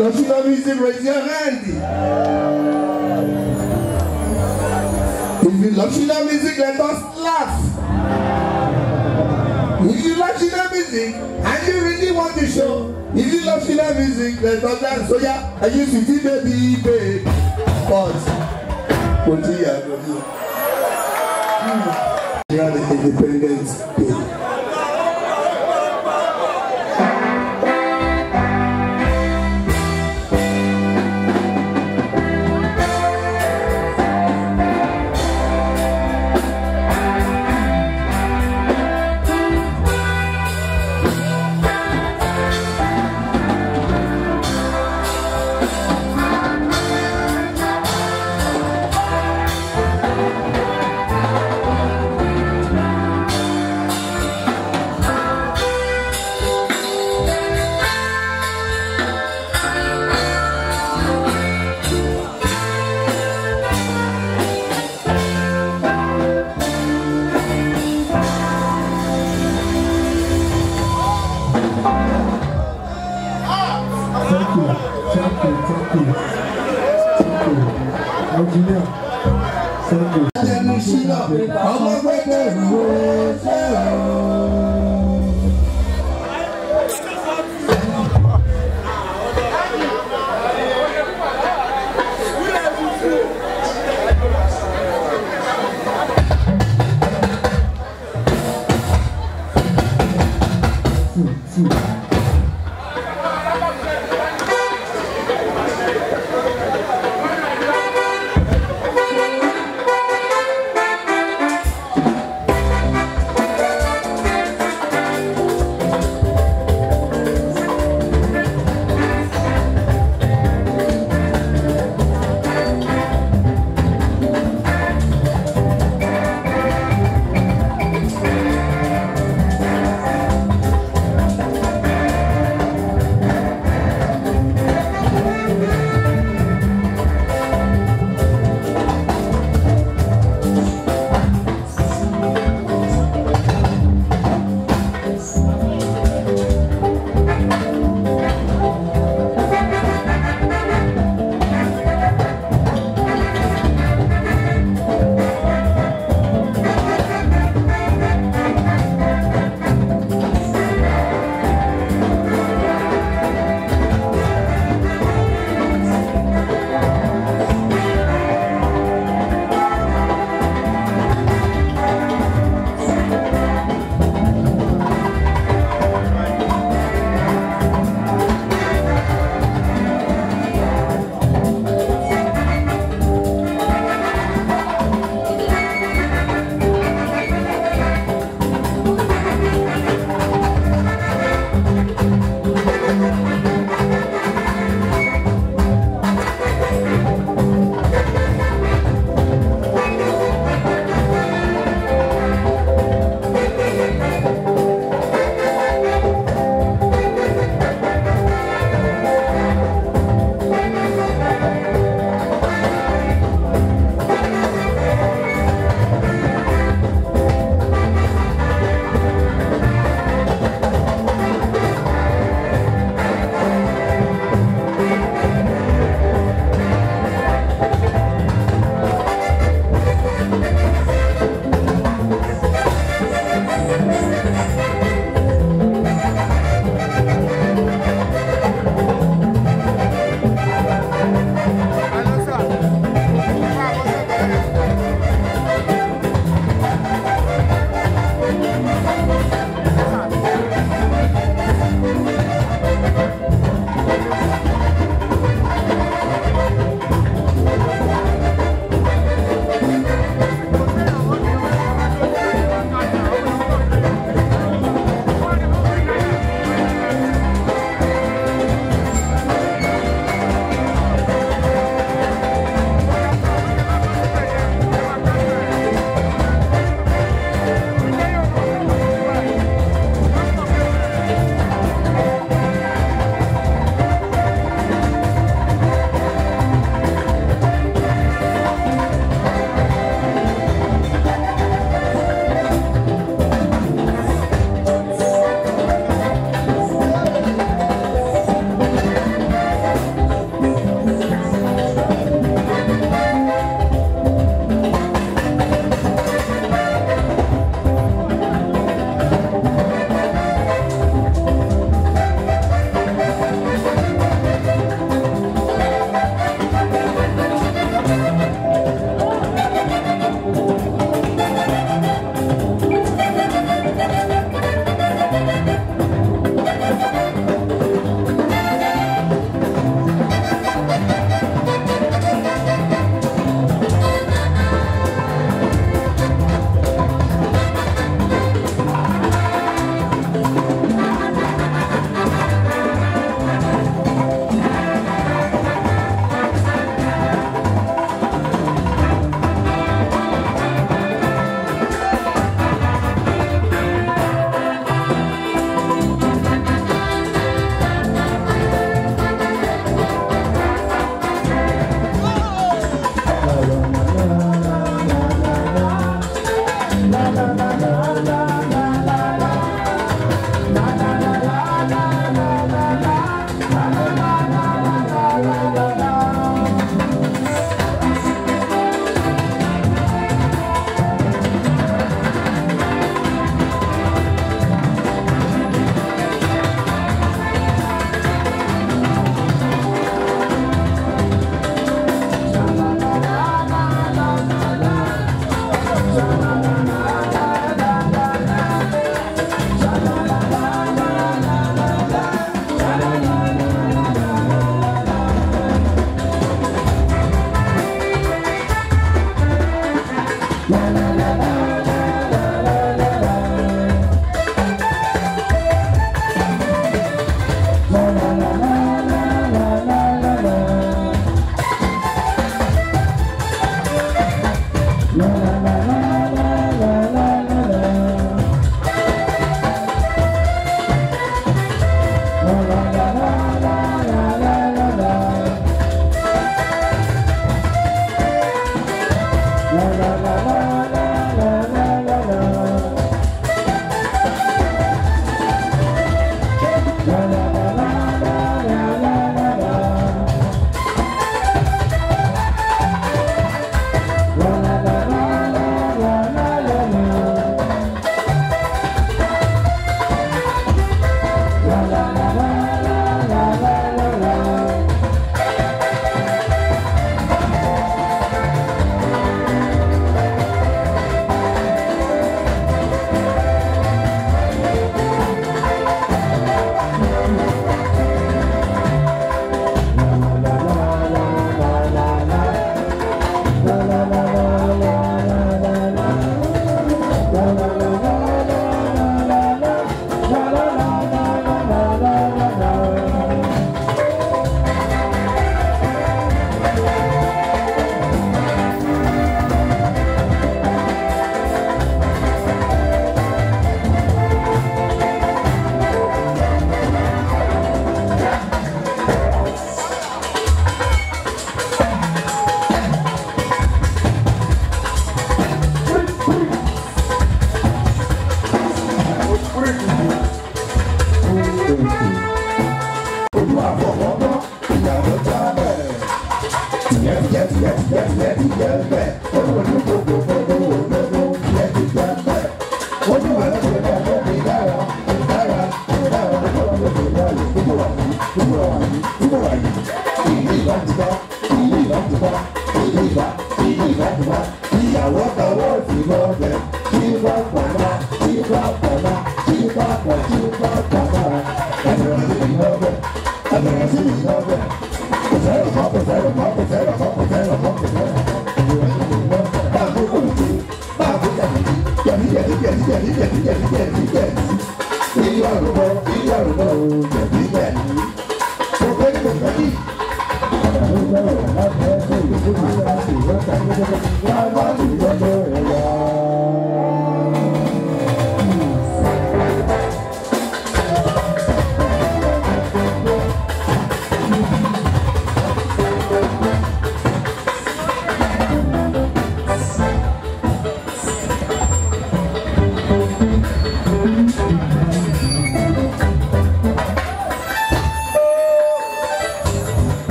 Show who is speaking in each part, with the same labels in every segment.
Speaker 1: love Sheila music, raise your hand. If you love Sheila music, let us laugh. If you love Sheila music and you really want to show, if you love Sheila music, let us dance. So yeah, I used to see baby. Pause. Continue. You are the Independence Day.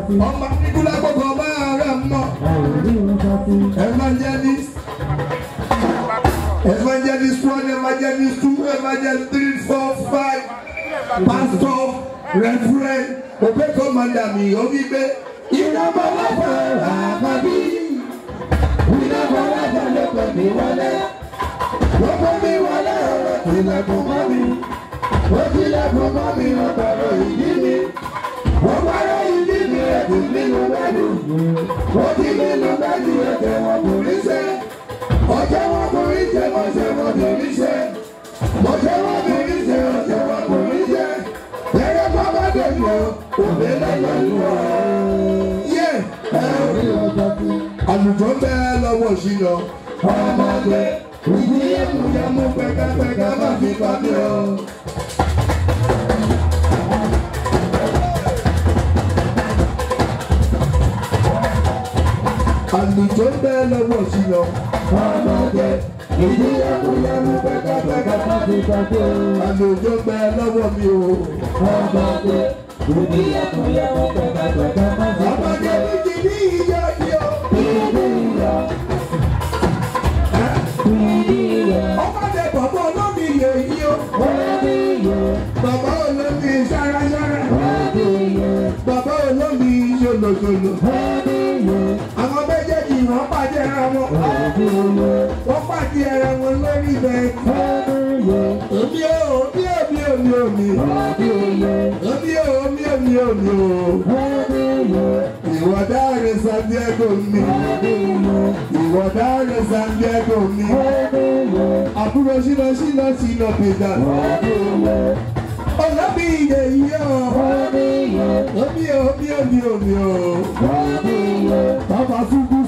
Speaker 1: ọmọ nígbà gbogbo máa rẹ̀ mọ́. Evangelist 1, Evangelist 2, Evangelist 3, 4, 5. Pastor, Reverend, Obey Commander mi, Obibe. Ìrọ̀bọ̀ lọ́pọ̀ àmàbí. Ìrọ̀bọ̀ lọ́pọ̀ lọ́pọ̀ mi wọlé. Lọ́pọ̀ mi wọlé ọ̀rọ̀ tilẹ̀kùn mọ́ mi. Ó tilẹ̀kùn mọ́ mi ọ̀pọ̀rọ̀ ìdí mi. Ọ̀pọ̀rọ̀ ìdí mi ẹ̀dùn nínú gbẹ́dù. Ó ti nínú gbẹ́dù ẹ̀jẹ̀ wọn kò rí sẹ́. Ọjọ́ wọn kò rí jẹ́ mọ̀ṣẹ́ wọn kò rí ṣẹ́. Mọ̀ṣẹ́ wọn kò rí ṣẹ́ ọjọ́ wọn kò rí jẹ́. Gẹ́gẹ́ bàbá dèjò òbí lọ́jọ́ ìwọ̀. Yé àlùjọ bẹ́ẹ̀ lọ́wọ́ sí lọ. Ọmọdé ìdí ẹ̀mú pẹ̀kẹ́pẹ̀kẹ́ má fi pàdé o. Àlùjọ bẹ́ẹ̀ lọ́wọ́ sí lọ. Ọmọdé ìdí ẹ̀mú pẹ̀kẹ́pẹ̀kẹ́ má fi pàdé o. Àlùjọ bẹ́ẹ̀ lọ́wọ́ mi o. Ọmọdé ìdí ẹ̀mú pẹ̀kẹ́pẹ̀kẹ́ má fi pàdé o. Ọmọdé ìdí ìyá ni o. Ìdí ìyá. Ọmọdé bàbá olómi yẹ yí o. Bàbá olómi sárasára. Bàbá olómi ṣolòṣolò. Àwọn méjèèjì wọ́n pàdé ara wọn. Wọ́n pàdé ara wọn lórí bẹ́ẹ̀. Omi o, omi. Omi o. Ìwọ̀dáre San Diego mi. Ìwọ̀dáre San Diego mi. Àbúrò ṣínà pèjà. Olómi ìyè yìí o. Omi o. Bàbá sugu.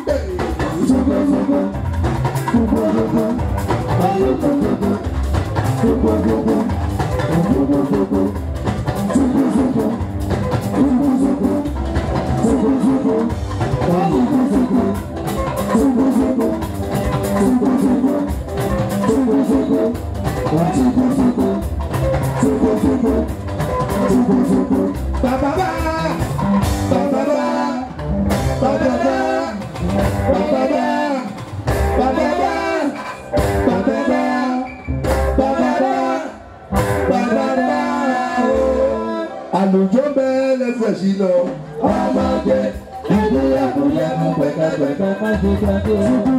Speaker 1: Àlùjọ bẹ́ẹ̀ lẹ́sẹ̀ sí lọ. Ọmọdé ẹ̀mú pẹ̀kẹ́pẹ̀kẹ́ má ṣe gbàgbé.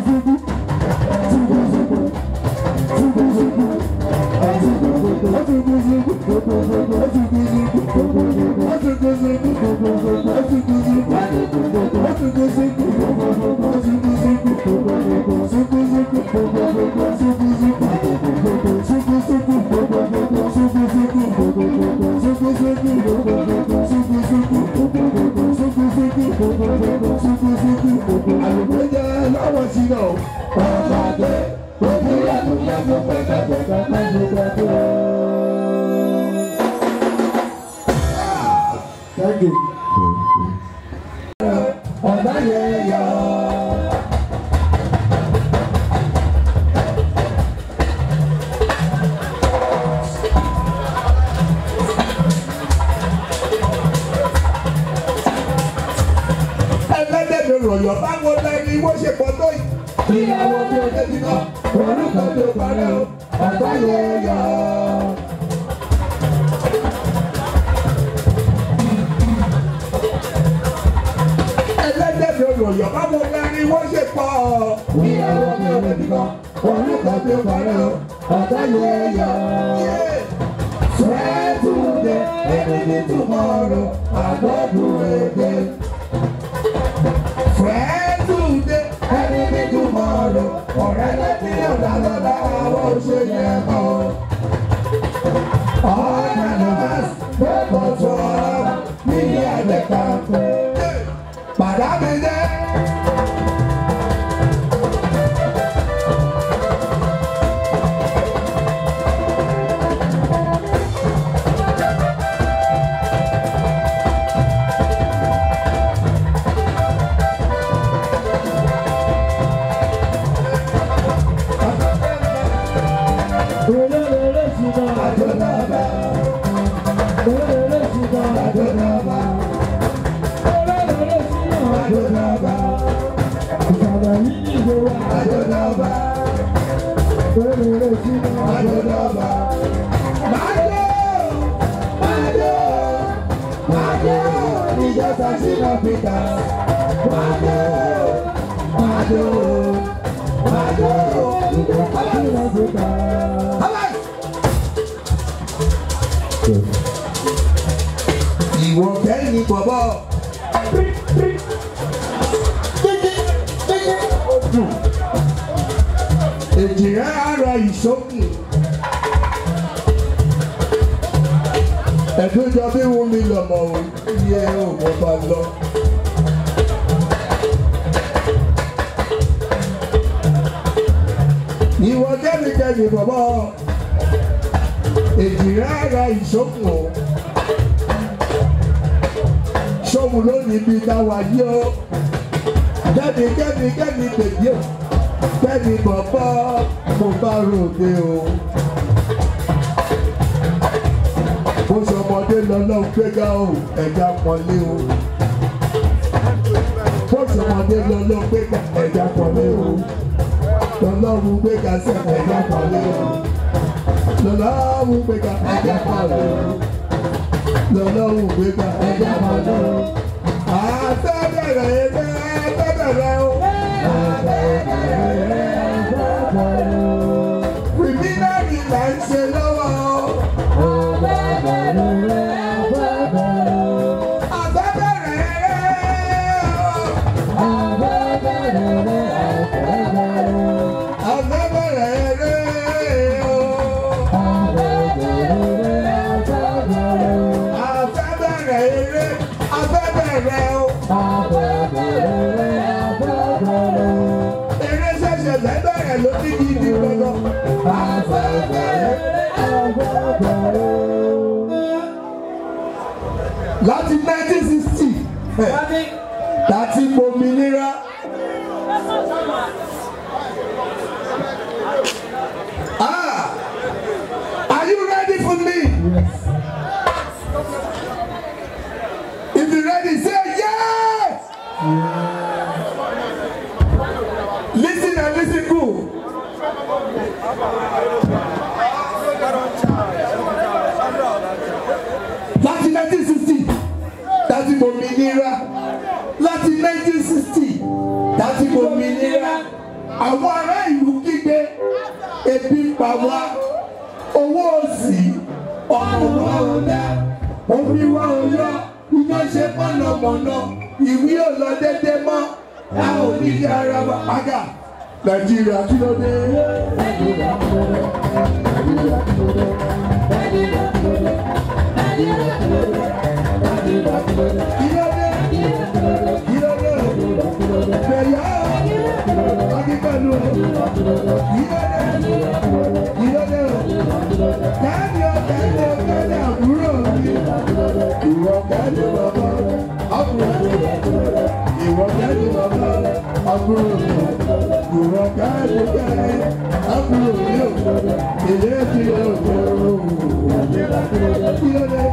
Speaker 1: Àlùbọ́jà lọ́wọ́ sí lọ. Ọmọdé ẹ̀mú pẹ̀kẹ́pẹ̀kẹ́ má ṣe gbàgbé. Thank you. Ọ̀dà yẹn yọ. Ẹlẹ́dẹ̀ẹ́dẹ̀ rọ̀yọ̀ báwo lẹ́ni wọ́n ṣe pọ̀ tó yìí. Ìyàwó tó débi náà, orúkọ tó parẹ́ o. Ọ̀dà yẹn yọ. Rọ̀yọ̀ báwo lẹ́ni wọ́n ṣe pọ̀. Ìyàwó mi ò lè nìkan, orúkọ tó parẹ́ o, ọ̀tá yẹn yọ. Swear today, anything tomorrow, àgbọ̀dún èdè. Swear today, anything tomorrow, ọ̀rẹ́ lẹ́ni ọ̀dà lọ́dà àwọn òṣèlú ẹ̀kọ́. Ọ̀nà nọ́ọ̀sì, bẹ́ẹ̀ bọ̀ tó ọ̀rọ̀ nílé àgbẹ̀ká pé. Padà mi dé. Africa. Wado, Africa. Ìwọ kẹ́yìn bọ̀bọ̀. Èjìrẹ́ ara ìṣókùn. Ẹ̀dúnjọ bí wọ́n mi lọ̀mọ̀ o, iye ò mọ̀ bá lọ. Ìwọ kẹ́yìn bọ̀bọ̀. Èjìrẹ́ ara ìṣókùn o. Ṣọ́mu lónìí bí táwa yí o. Kẹ́mi tèmi o. Kẹ́mi bọ̀bọ̀ mo bá ròde o. Bó ṣọmọdé lọ́lọ́ gbéga o, ẹja pọ̀lé o. Bó ṣọmọdé lọ́lọ́ gbéga, ẹja pọ̀lé o. Lọ́lọ́run gbéga sẹ́, ẹja pọ̀lé o. Lọ́lọ́run gbéga, ẹja pọ̀lé o. Lọ́lọ́run gbéga, ẹja pọ̀lé o. Àtẹ́bẹ̀rẹ̀ eré, àtẹ́bẹ̀rẹ̀ o. Kìrìmínàlì là ń ṣe lọ́wọ́ o. Láti 1960 láti gbòmìnira are you ready for me? Yes. If you ready, say yes. Listen and listen good. Láti 1960 láti gbòmìnira láti 1960 láti gbòmìnira àwọn ará ìlú kígbe ebi ń pa wá owó òsì ọ̀nà wa ò dá omi wa ò yọ iná ṣe mọ̀nàmọ́ná ìwé ò lọ dédé mọ́ a ò ní kí ara wa pàgà Nàìjíríà kí ló dé. Nàìjíríà kí ló dé. Nàìjíríà kí ló dé. Nàìjíríà kí ló dé. Nàìjíríà kí ló dé. Nàìjíríà kí ló dé. Kí ló dé. Bẹ̀yà akíkanú. Kí ló dé. Kẹ́ni àbúrò mi. Ìwọ kẹ́ni bàbá àbúrò mi. Ìwọ kẹ́ni bàbá àbúrò mi. Ìwọ kẹ́ni àbúrò mi. Ilé ti lè wò ó. Kí ló dé.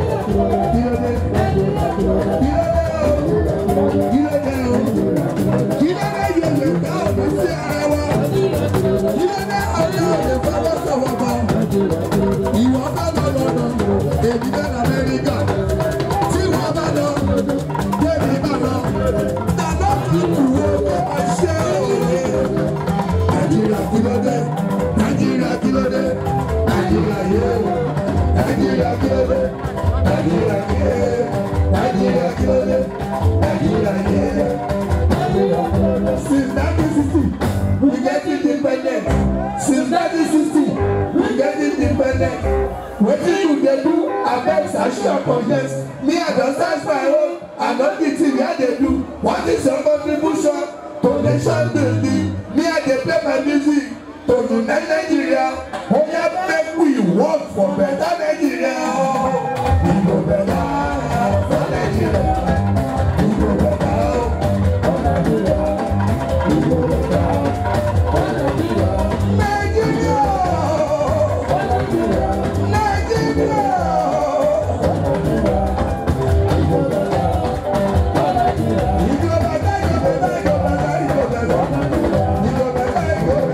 Speaker 1: Since 1960, we get independent. Since 1960, we get independent. Wetin you dey do? Abeg sashi your conscience. Me, I don search my own. I know the thing wey I dey do. What is your contribution to nation building? Me, I dey play my music to unite Nigeria. Oya make we work for better Nigeria. We go better for Nigeria. We go better for Nigeria. We go better for Nigeria. Nigeria. For Nigeria. Nigeria. For Nigeria. We go better for Nigeria. We go better. We go better. We go better. We go better. We go better.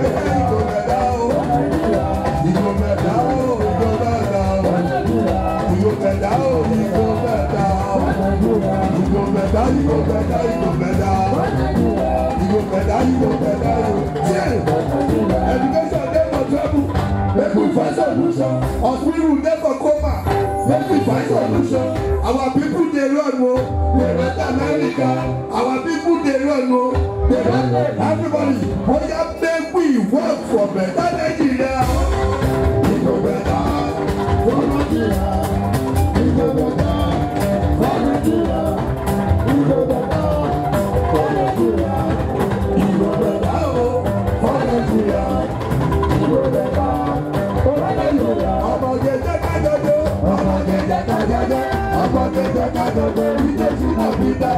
Speaker 1: We go better. We go better. better, you go better, you go better. You go better, you go better. Yeah. Education dey for trouble. Make we find solution. Hospital dey for coma. Make we find solution. Our people dey run o. They run America. Our people dey run o. They run everybody. Oya make we work for better Nigeria. You go better. For Nigeria. You go better. For Nigeria. You go better. For Nigeria. You go better o. For Nigeria. You go better. For Nigeria. Ọmọge jẹ́ ká jọjọ́. Ọmọge jẹ́ ká jọjọ́. Ọmọge jẹ́ ká jọjọ́. Ìjẹ́ sí náà fi dá.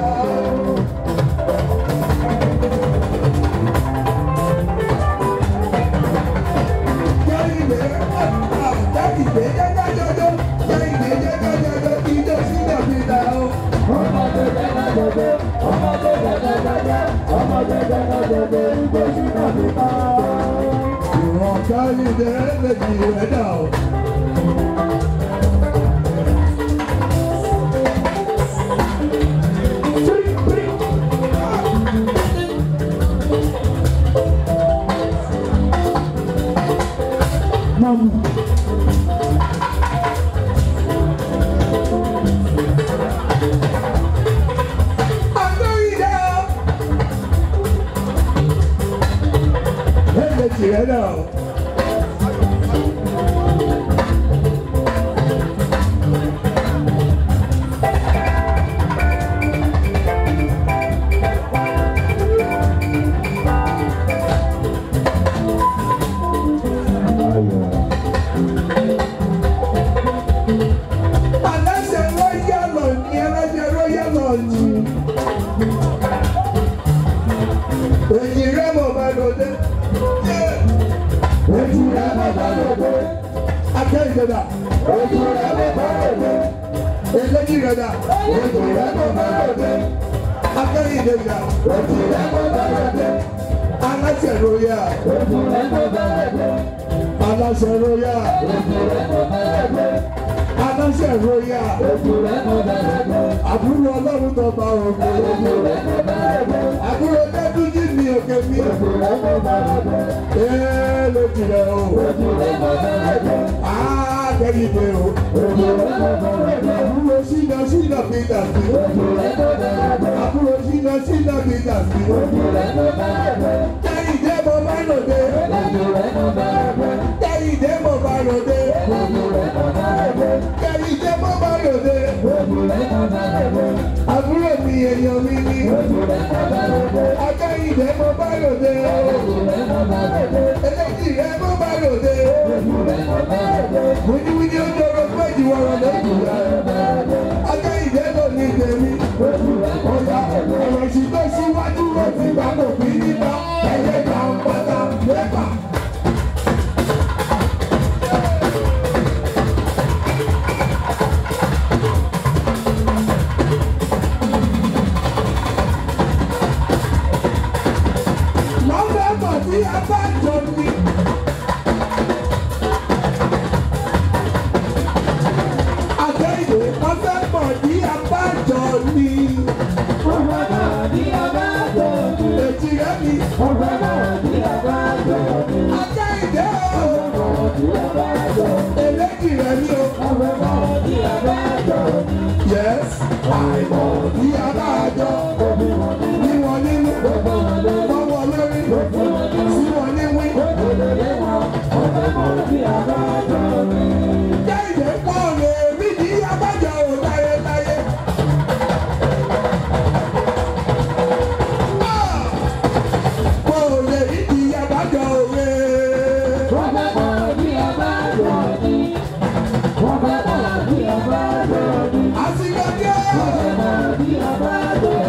Speaker 2: Yes.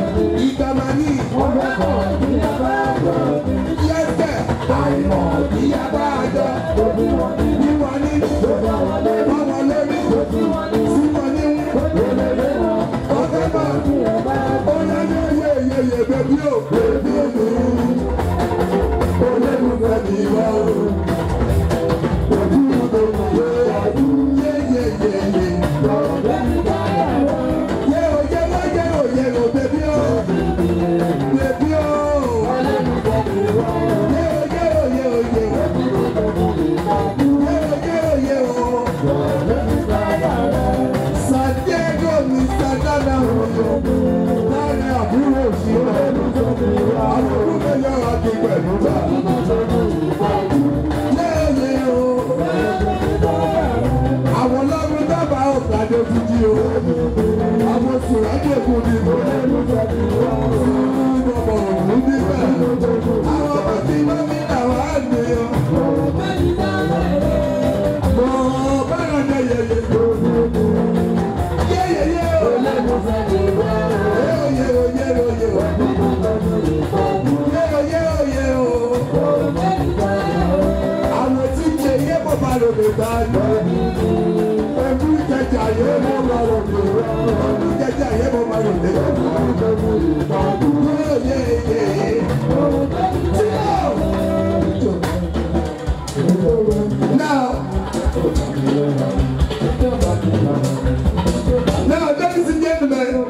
Speaker 1: Now, ladies and gentlemen,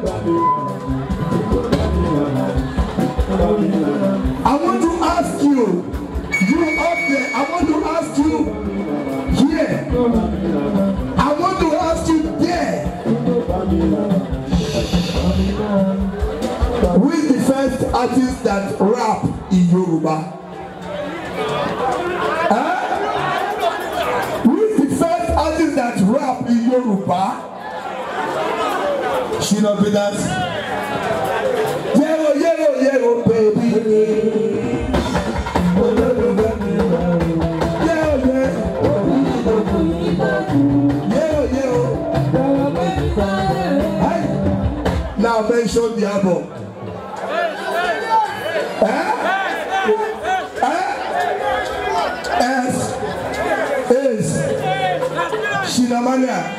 Speaker 1: I want to ask you up there, I want to ask you here, I want to ask you there, who is the first artist that rap in Yoruba? Who is the first artist that rap in Yoruba? Shina Peters. Yellow, yellow, yellow, baby. Now mention the album. S is Shinamania.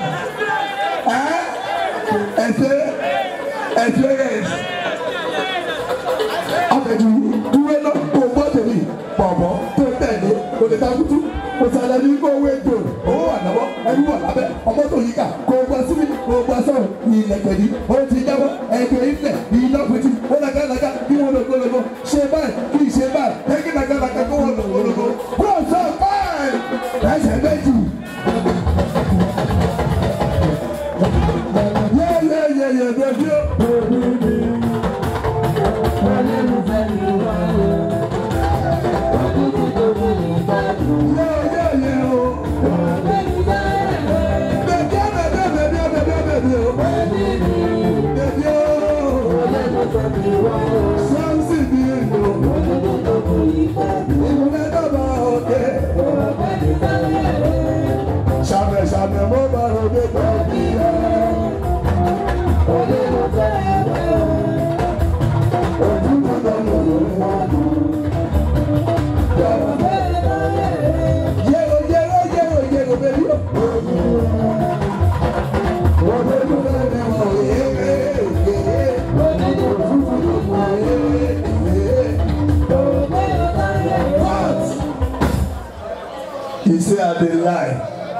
Speaker 1: You say I didn't lie.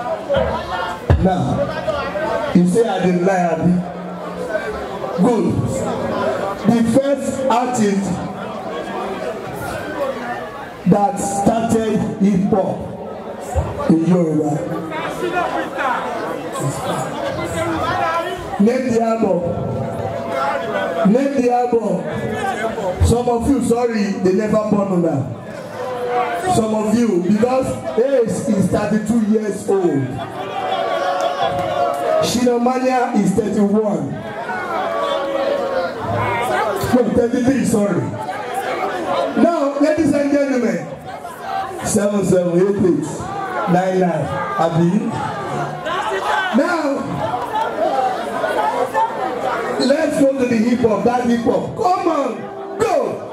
Speaker 1: Now, you say I didn't lie, Abby. Good. The first artist that started hip hop in Yoruba. Name the album. Name the album. Some of you, sorry, they never born on that. Some of you, because Ace is 32 years old. Shinamania is 31. No, 33, sorry. Now, ladies and gentlemen, 7788 99. Abi. Now, let's go to the hip hop. That hip hop. Come on, go.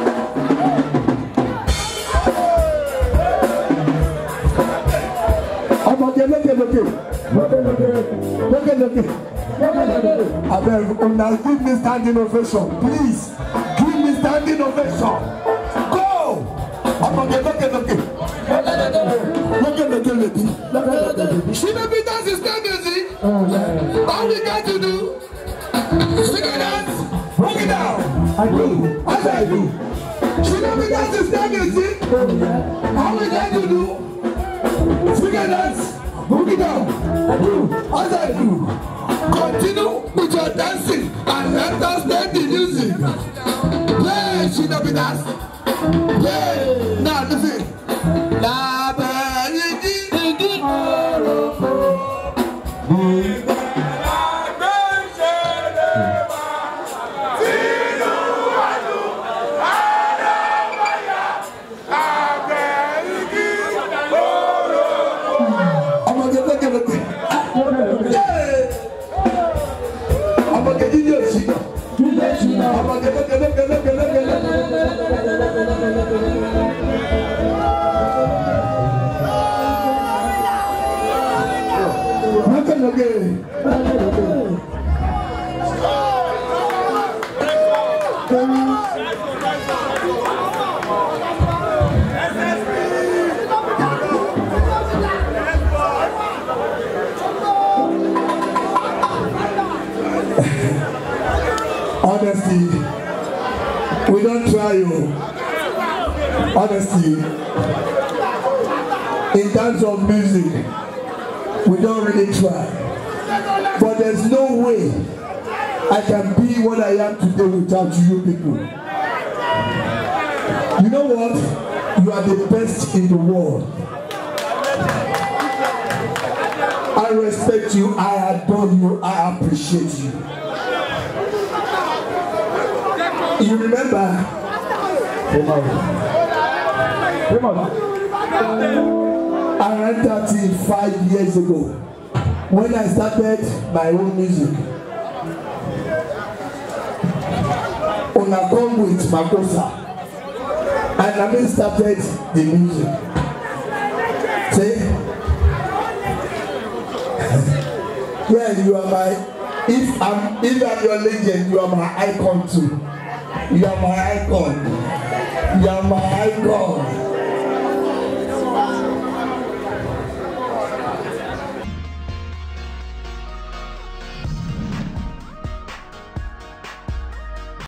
Speaker 1: Now give me standing ovation, please. Give me standing ovation. Go. Shina Peters is still music. All we got to do, sing a dance, rock it down. I do. As I do. Shina Peters is still music. All we got to do, sing a dance. Move it down. I do. As I do. Continue with your dancing and let us play the music. Play, Shina Peters. Play. Now listen. La Bayidi. Honesty, we don't try you. Honesty, in terms of music, we don't really try. But there's no way I can be what I am today without you people. You know what? You are the best in the world. I respect you, I adore you, I appreciate you. You remember? Around 35 years ago, when I started my own music, I come with Makosa, and I started the music. See? Yeah, you are my. If I'm your legend, you are my icon too. You are my icon. You are my icon.